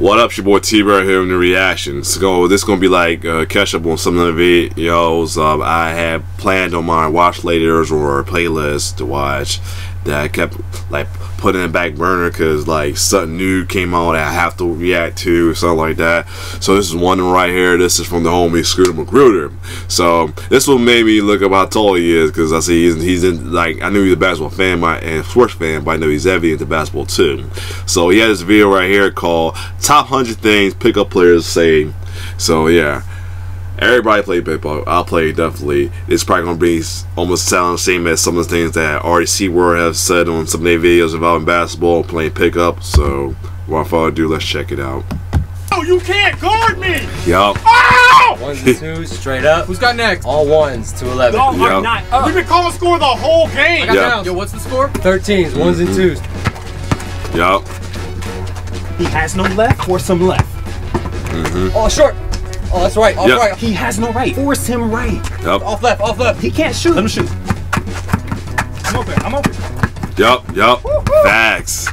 What up, your boy T-Bear here in the reactions. So this is gonna be like catch up on some of the videos I had planned on my watch laters or playlist to watch that I kept like putting in the back burner because like something new came out that I have to react to or something like that. So this is one right here. This is from the homie Scooter Magruder. So this one made me look up how tall he is because I see he's in, like, I knew he's a basketball fan and sports fan, but I know he's heavy into basketball too. So he had this video right here called Top 100 Things Pickup Players Say. So yeah, everybody play pickup. I'll play definitely. It's probably gonna be almost sound the same as some of the things that RDC World have said on some of their videos involving basketball playing pickup. So without further ado, let's check it out. Oh, you can't guard me! Yup. Oh! Ones and twos, straight up. Who's got next? All ones to 11. No, Yep. I'm not. We've been calling score the whole game. Yep. Down. Yo, what's the score? 13s, ones and twos. Yup. He has no left, force him left. Oh, short. Oh, that's right. Off Yep. right. He has no right, force him right. Yup. Off left. Off left. He can't shoot. Let him shoot. I'm open. I'm open. Yup. Yup. Facts.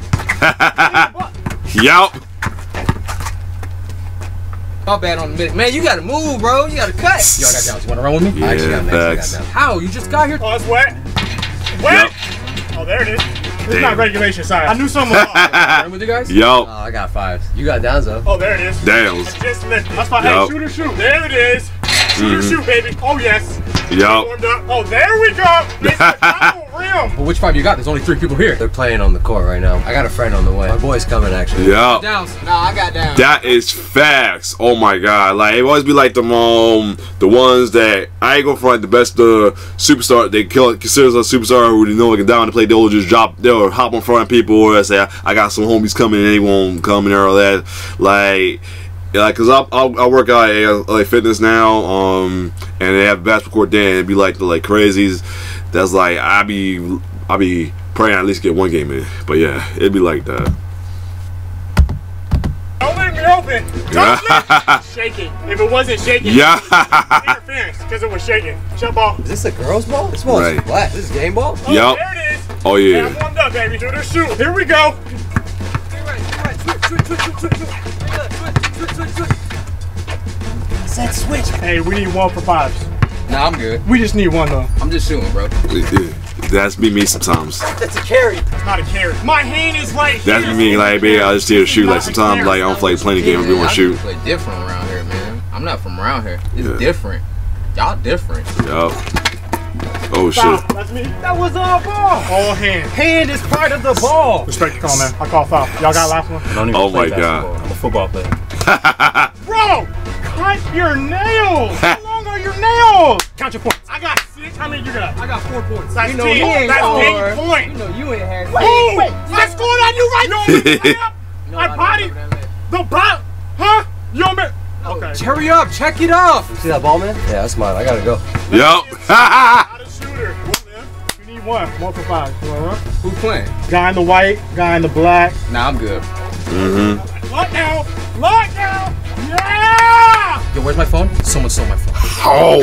Yup. My bad on the minute. Man, you gotta move, bro. You gotta cut. Yo, I got down. You wanna run with me? Yeah, I actually got next. I got facts. down. How? You just got here? Oh, it's wet. Wet? Yup. Oh, there it is. It's Damn. not regulation size. I knew something was off. Run with you guys? Yup. Oh, I got fives. You got downs though. Oh, there it is. Damn. I just lifted. That's fine. Yup. Hey, shoot or shoot. There it is. Shoot or shoot, baby. Oh, yes. Yup. Warmed up. Oh, there we go. Mr. Double rim. Well, which five you got? There's only 3 people here. They're playing on the court right now. I got a friend on the way. My boy's coming actually. Yup. Downs. Nah, I got down. That is facts. Oh my god! Like it always be like the ones that I ain't gonna front the best superstar. They consider us a superstar who they know they can down to play. They'll just drop. They'll hop in front of people or say I got some homies coming and they won't come in there or that. Like cause I work out at like fitness now. And they have basketball court then. It'd be like the crazies. That's like I be praying I at least get one game in. But yeah, it'd be like that. Don't leave me open. Don't leave me shaking. If it wasn't shaking, Yeah. interference because it was shaking. Jump ball. Is this a girls' ball? This ball's Right. flat. This is game ball? Oh, Yup. there it is. Oh And yeah. I'm warmed up, baby. Shoot or shoot. Here we go. Said switch. Hey, we need 1 for 5s. Nah, I'm good. We just need 1 though. I'm just shooting, bro. That's be me sometimes. That's a carry. It's not a carry. My hand is right here. That's be me like baby. I just here to shoot. Like sometimes like I don't play plenty games. We want to shoot. Play different around here, man. I'm not from around here. It's Yeah. different. Y'all different. Yup. Oh Foul. shit. That's me. That was our ball. All hand. Hand is part of the ball. Respect the call, man. I call foul. Y'all got last one? Don't Oh my god. I'm a football player. Bro, cut your nails. How long are your nails? Count your points. I got 6. How many you got? I got 4 points. That's You know 10. he ain't That's score. 8 points. You know you ain't had. Wait. I scored on you right now. No, I bodied the bot. Huh? You don't bet. Okay. Hurry up, check it up. See that ball, man? Yeah, that's mine. I gotta go. Yup. Not a shooter. You need 1. 1 for 5. You want to run? Who playing? Guy in the white. Guy in the black. Nah, I'm good. Lock down. Lock down. Yeah. Yo, where's my phone? Someone stole my phone. Oh.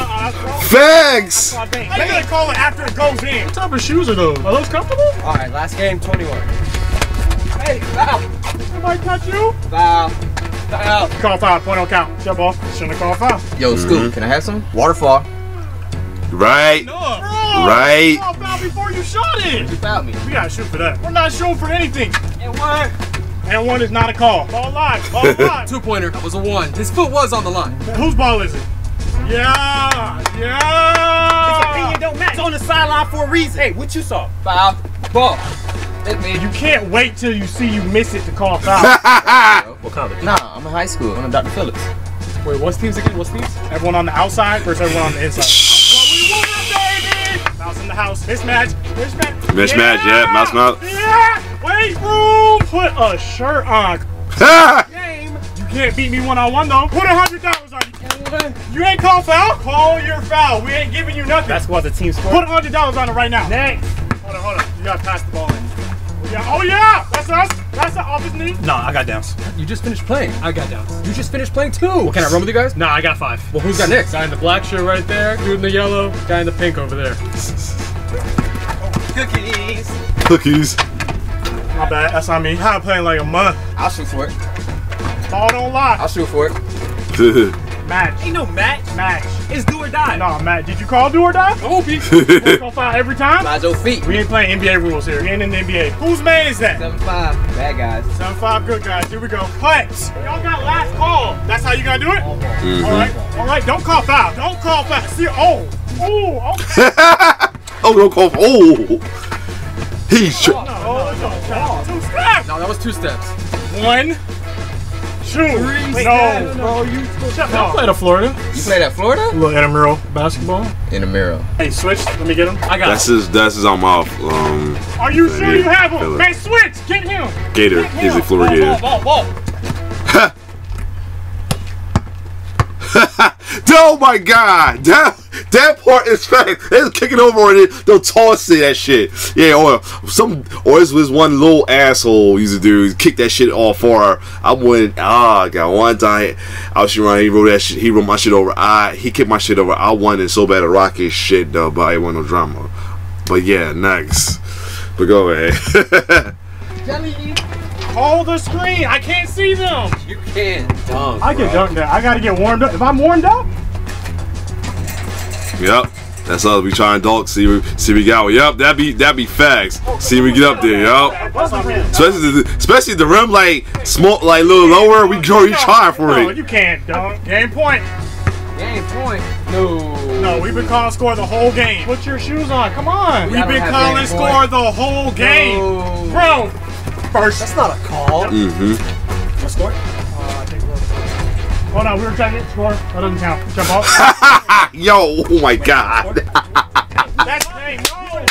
Facts. I think. They're gonna call it after it goes in. What type of shoes are those? Are those comfortable? All right, last game, 21. Hey, foul. Somebody touch you? Foul. Foul. Call foul. Point on count. Jump ball. Shouldn't have called foul. Yo, Scoop, can I have some? Waterfall. Right. Bro, Right. Call foul before you shot it. You fouled me. We gotta shoot for that. We're not shooting for anything. And what? And 1 is not a call. Ball live. Ball live. 2-pointer. That was a 1. His foot was on the line. Whose ball is it? Yeah. Yeah. Opinion don't match. It's on the sideline for a reason. Hey, what you saw? Foul. Ball. Hit me. You can't wait till you see you miss it to call foul. What college? Nah, I'm in high school. I'm in Dr. Phillips. Wait, what's teams again? What's teams? Everyone on the outside versus everyone on the inside. What we want, baby! Mouse in the house. Mismatch. Mismatch. Mismatch, yeah, mouse mouth. Yeah! Wait, room! Put a shirt on. Game. You can't beat me one-on-one, though. Put $100 on you. You ain't call foul? Call your foul. We ain't giving you nothing. Basketball's a team sport. Put $100 on it right now. Next. Hold on. You gotta pass the ball in. Oh, yeah! That's us. That's the off his knee. Nah, I got downs. You just finished playing. I got down. You just finished playing too. Can I run with you guys? Nah, I got 5. Well, who's got next? Guy in the black shirt right there. Dude in the yellow. Guy in the pink over there. Cookies. Cookies. My bad. That's on me. I've been playing like a month. I'll shoot for it. Ball don't lie. I'll shoot for it. Match. Ain't no match. Match. It's do or die. No, Matt, did you call do or die? Oh, be. Gonna foul every time? Slide your feet. We ain't playing NBA rules here. We ain't in the NBA. Whose man is that? 7-5. Bad guys. 7-5 good guys. Here we go. Putt. Y'all got last call. That's how you gotta do it? All right. All right. Don't call foul. Don't call foul. See, oh. Oh. Oh, don't call. Oh. He's. Oh, no. 2 steps. No, that was 2 steps. 1, 2. No. Bro, you Shut up. Play to Florida. You played at Florida? A little intramural basketball. Intramural. Hey, switch. Let me get him. I got That's his on my Are you sure you have him? Phillip. Man, switch. Get him. Gator. Get him. He's a Florida Gator. Ball. Oh my God, that part is fact. They're kicking over on it. They'll toss it, that shit. Yeah, or this was one little asshole used to do. Kick that shit all far. I went. I got one time. I was around. He wrote that shit. He wrote my shit over. He kicked my shit over. I won it so bad at Rocket shit though, but it wasn't no drama. But yeah, next. But go ahead. Hold the screen. I can't see them. You can't dunk. I can dunk that. I gotta get warmed up. If I'm warmed up. Yep. That's us. We try and dunk. See we got. Yep. That be facts. See we get up there. Yup. Especially the rim like small, like a little lower. We try for No, it. you can't dunk. Game point. Game point. No. No, we've been calling score the whole game. Put your shoes on. Come on. We've been calling score the whole game. Bro. First. That's not a call. Mm-hmm. What score? I think we're. Hold on, we were checking score. That doesn't count. Jump off. Yo, oh my God. That's game. No.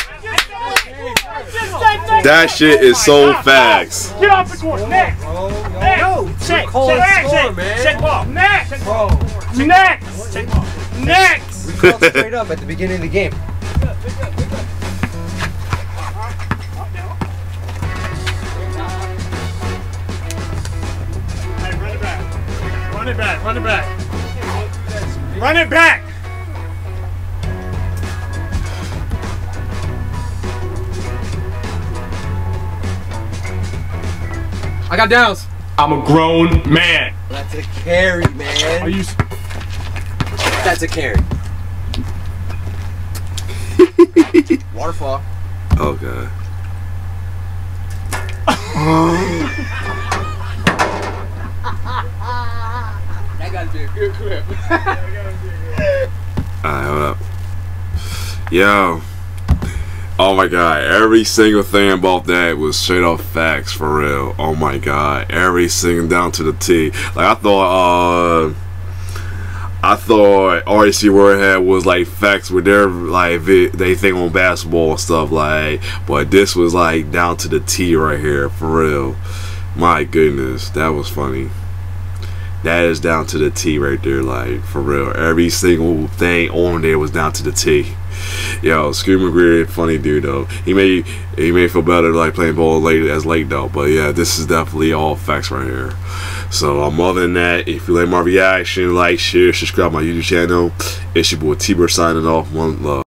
That shit is so facts. Get off the court. Next. No, Check. calling Check. score, Check. man. Check ball. Next. Bro, Next. Next. we called straight up at the beginning of the game. Hey, run it back. Run it back. Run it back. Run it back. I got downs. I'm a grown man. That's a carry, man. Are you? That's a carry. Waterfall. Oh God. That gotta be a good clip. Alright, hold up. Yo. Oh my God. Every single thing about that was straight up facts for real. Oh my God. Every single down to the T. Like I thought RC Warhead was like facts with their like they think on basketball and stuff like, but this was like down to the T right here for real. My goodness, that was funny. That is down to the T right there, like for real. Every single thing on there was down to the T. Yo, Scooter McGreer, funny dude though. He may feel better like playing ball late though, but yeah, this is definitely all facts right here. So other than that, if you like my reaction, like, share, subscribe my YouTube channel. It's your boy T-Bird signing off. One love.